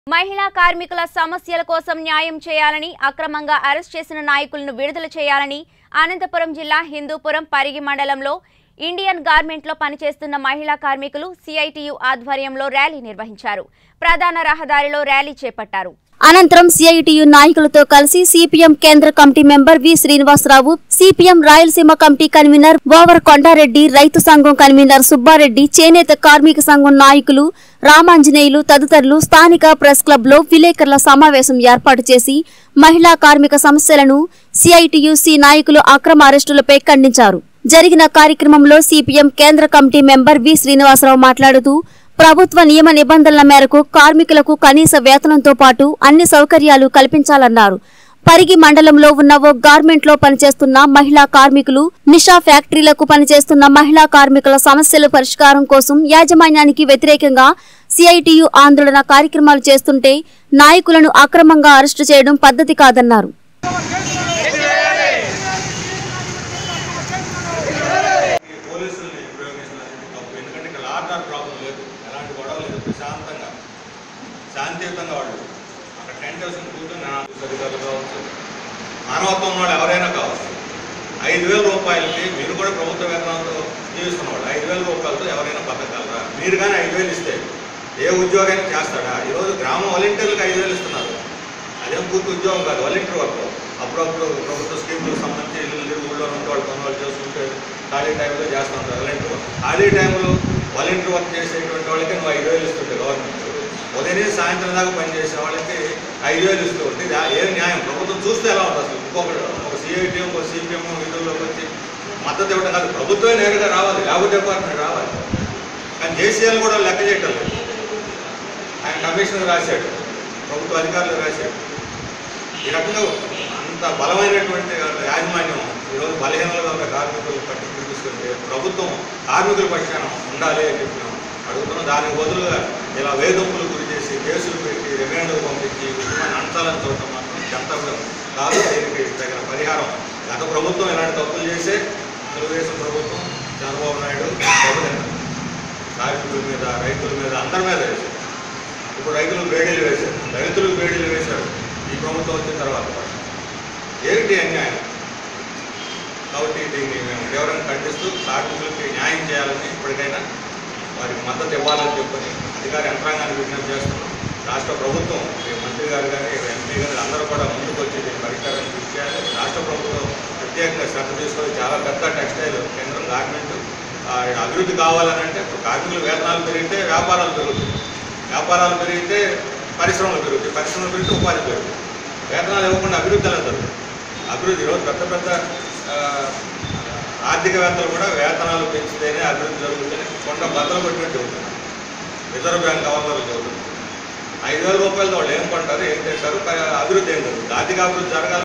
మహిళా కార్మికుల సమస్యల కోసం న్యాయం చేయాలని అక్రమంగా అరెస్ట్ చేసిన నాయకులను విడుదల చేయాలని అనంతపురం జిల్లా హిందూపురం పరిగి మండలంలో ఇండియన్ గార్మెంట్లో పనిచేస్తున్న మహిళా కార్మికులు సిఐటియు ఆధ్వర్యంలో ర్యాలీ నిర్వహించారు. ప్రధాన రహదారిలో ర్యాలీ చేపట్టారు. అనంతరం సిఐటియు నాయకులతో కలిసి సిపిఎం కేంద్ర committee member V Srinivasa Rao, CPM Rayalaseema committee convener ఓవర్ కొండారెడ్డి, రైతు సంఘం కన్వీనర్ సుబ్బారెడ్డి, చేనేత కార్మిక సంఘం నాయకులు రామాంజనేయులు తదితరులు స్థానిక ప్రెస్ క్లబ్ లో విలేకరుల సమావేశం ఏర్పాటు చేసి మహిళా కార్మిక సమస్యలను సిఐటియుసి నాయకులు అక్రమ అరెస్టులపై ఖండించారు. జరిగిన కార్యక్రమంలో సిపిఎం కేంద్ర కమిటీ మెంబర్ వి శ్రీనివాసరావు మాట్లాడుతూ ప్రభుత్వ నియమ నిబంధనల మేరకు కార్మికులకు కనీస వేతనంతో పాటు అన్ని సౌకర్యాలు కల్పించాలన్నారు. పరిగి మండలంలో ఉన్న ఓ గార్మెంట్లో పనిచేస్తున్న మహిళా కార్మికులు, నిషా ఫ్యాక్టరీలకు పనిచేస్తున్న మహిళా కార్మికుల సమస్యల పరిష్కారం కోసం యాజమాన్యానికి వ్యతిరేకంగా సిఐటియు ఆందోళన కార్యక్రమాలు చేస్తుంటే నాయకులను అక్రమంగా అరెస్టు చేయడం పద్ధతి కాదన్నారు. శాంతియుతంగా వాళ్ళు అక్కడ టెంట్ వేసుకుని కూర్చొని అధికారులు కావచ్చు, మానవత్వం వాళ్ళు ఎవరైనా కావచ్చు. 5,000 రూపాయలకి మీరు కూడా ప్రభుత్వ వేతనంతో జీవిస్తున్నవాళ్ళు 5,000 రూపాయలతో ఎవరైనా బతకగలరా? మీరు కానీ 5,000 ఇస్తే ఏ ఉద్యోగైనా చేస్తాడా? ఈరోజు గ్రామ వాలంటీర్లకు 5,000 ఇస్తున్నారు. అదేం పూర్తి ఉద్యోగం కాదు, వాలంటీర్ వర్క్. అప్పుడప్పుడు ప్రభుత్వ స్కీములకు సంబంధించి ఇల్లు ఊళ్ళో ఉంటే వాళ్ళు కొన్ని వాళ్ళు చేసుకుంటే ఖాళీ టైంలో చేస్తూ ఉంటారు వాలంటీర్ వర్క్. ఖాళీ టైంలో వాలంటీర్ వర్క్ చేసేటువంటి వాళ్ళకి నువ్వు 5,000 ఇస్తుంటే గవర్నమెంట్, ఉదయం సాయంత్రం దాకా పనిచేసే వాళ్ళకి 5,000 ఇస్తూ ఉంటే ఏ న్యాయం? ప్రభుత్వం చూస్తే ఎలా ఉంటుంది అసలు? ఒక సిఐటిఎం, ఒక సిపిఎం విధుల్లోకి వచ్చి మద్దతు ఇవ్వడం కాదు, ప్రభుత్వమే నేరుగా రావాలి, లేబర్ డిపార్ట్మెంట్ రావాలి. కానీ జేసీఎల్ కూడా లెక్క చేయటం లేదు. ఆయన కమిషనర్ రాశాడు, ప్రభుత్వ అధికారులు రాశాడు. ఈ రకంగా అంత బలమైనటువంటి యాజమాన్యం ఈరోజు బలహీనలుగా ఉన్న కార్మికులు పట్టి చూపిస్తుంటే ప్రభుత్వం కార్మికుల పక్షాన ఉండాలి అని చెప్పినాం అడుగుతున్నాం. దానికి బదులుగా ఇలా వేధింపులు గురి చేసి కేసులు పెట్టి రిమాండ్కు పంపించి ఉద్యమాన్ని అంటాలని చూడటం మాత్రం గంతవ్యం కాదు. దీనికి తగిన పరిహారం గత ప్రభుత్వం ఇలాంటి తప్పులు చేసే తెలుగుదేశం ప్రభుత్వం, చంద్రబాబు నాయుడు కార్మికుల మీద, రైతుల మీద, అందరి మీద వేశారు. ఇప్పుడు రైతులకు బేడీలు వేశారు, దళితులకు బేడీలు వేశారు ఈ ప్రభుత్వం వచ్చిన తర్వాత. ఏమిటి అన్యాయం? కాబట్టి దీన్ని మేము తీవ్రంగా ఖండిస్తూ కార్మికులకి న్యాయం చేయాలని ఇప్పటికైనా వారికి మద్దతు ఇవ్వాలని చెప్పని అధికార యంత్రాంగాన్ని విజ్ఞప్తి చేస్తున్నాం. రాష్ట్ర ప్రభుత్వం, మంత్రి గారు కానీ ఎంపీ గారు అందరూ కూడా ముందుకు వచ్చి దీన్ని పరిష్కారాన్ని కృషి చేయాలి. రాష్ట్ర ప్రభుత్వం ప్రత్యేకంగా శ్రద్ధ తీసుకొని చాలా పెద్ద టెక్స్టైల్ కేంద్రం, గార్మెంట్ అభివృద్ధి కావాలని అంటే ఇప్పుడు కార్మికుల వేతనాలు పెరిగితే వ్యాపారాలు పెరుగుతాయి, వ్యాపారాలు పెరిగితే పరిశ్రమలు పెరుగుతాయి, పరిశ్రమలు పెరిగితే ఉపాధి పెరుగుతుంది. వేతనాలు ఇవ్వకుండా అభివృద్ధి ఎలా జరుగుతుంది? అభివృద్ధి ఈరోజు పెద్ద పెద్ద ఆర్థికవేత్తలు కూడా వేతనాలు పెంచితేనే అభివృద్ధి జరుగుతుందని కొండ బద్దలు కొట్టినట్టు చెబుతున్నారు. రిజర్వ్ బ్యాంక్ గవర్నర్లు చెబుతున్నారు. 5,000 రూపాయలతో వాళ్ళు ఏం కొంటారు, ఏం చేస్తారు, అభివృద్ధి ఏం జరుగుతుంది? ఆర్థిక అభివృద్ధి జరగాలి.